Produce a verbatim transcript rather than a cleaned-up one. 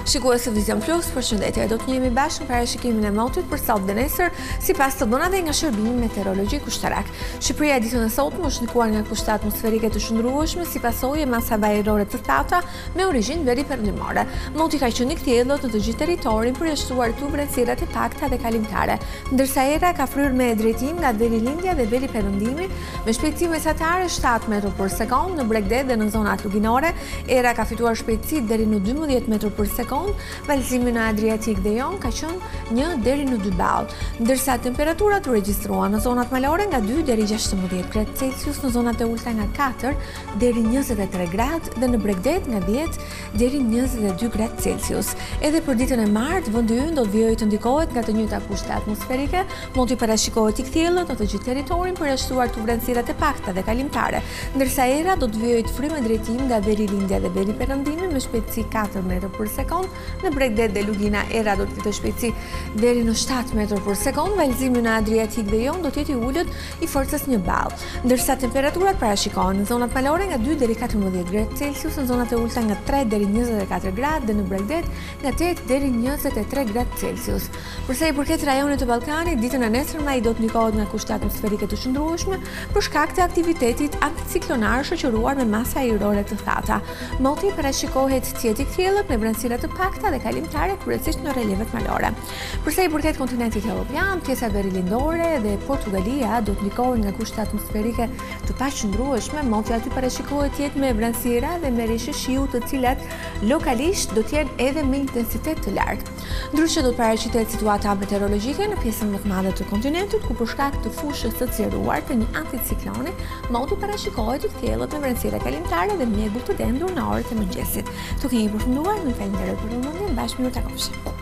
Shikues të Vision Plus, përshëndetje, do të jemi bashkë në parashikimin e motit për sot dhe nesër, sipas të dhënave nga shërbimi meteorologjik ushtarak. Shqipëria ditën e sotme është ndikuar nga kushte atmosferike të shndrueshme, si pasojë e masave ajrore të thata me origjinë veriperëndimore. Moti ka qenë i kthjellët në të gjithë territorin, përjashtuar këtu vrenësirat e pakta dhe kalimtare, ndërsa era ka fryrë me drejtim nga Verilindja dhe Veriperëndimi, me shpejtësi mesatare shtat metra për sekond në Bregdet dhe në zonat luginore. Era ka fituar shpejtësi deri në dymbëdhjetë metra për sekond. Vallëzimi në Adriatik dhe Jon ka qenë një deri në dy ball, ndërsa temperaturat u regjistruan në zonat malore nga dy deri gjashtëmbëdhjetë gradë Celsius, në zonat e ulta nga katër deri njëzet e tre gradë dhe në Bregdet nga dhjetë deri njëzet e dy gradë Celsius. Edhe për ditën e martë, vendi ynë do të vijojë të ndikohet nga të njëjta kushte atmosferike, moti parashikohet i kthjellët në të gjithë territorin, përjashtuar të vrenësirat e pakta dhe kalimtare, ndërsa era do të vijojë të fryrë me drejtim nga Verilindja dhe Veriperëndimi me shpejtësi katër metra për sekond. Në Bregdet dhe Lugina era do të ketë shpejtësi deri në shtat metra për sekond, vallëzimi në Adriatik dhe Jon do të jetë i ulët i forcës një ball, ndërsa temperaturat parashikohen në zonat malore nga dy deri katërmbëdhjetë gradë Celsius, në zonat e ulta nga tre deri njëzet e katër gradë dhe në Bregdet nga tetë deri njëzet e tre gradë Celsius. Përsa i përket rajonit të Ballkanit, ditën e nesërme ai do të ndikohet nga kushte atmosferike të shndrueshme për shkak të aktivitetit anticiklonar shoqëruar me masa ajrore të thata. Moti parashikohet të jetë i kthjellët me vrenësira të pakta dhe kalimtare, kryesisht në relievet malore. Përsa i përket kontinentit evropian, pjesa verilindore dhe Portugalia do të ndikohen nga kushte atmosferike të paqëndrueshme, moti aty parashikohet të jetë me vrenësira dhe me rishë shiu, të cilat lokalisht do të jenë edhe me intensitet të lartë. Ndryshe do të paraqitet situata meteorologjike në pjesën më të madhe të kontinentit, ku për shkak të fushës së zgjeruar të një anticikloni, moti parashikohet i kthjellët me vrenësira kalimtare dhe mjegull të dendur në orët e mëngjesit. Tu kemi përfunduar, më falenderoj për vëmendjen, bashkë miru takofshim.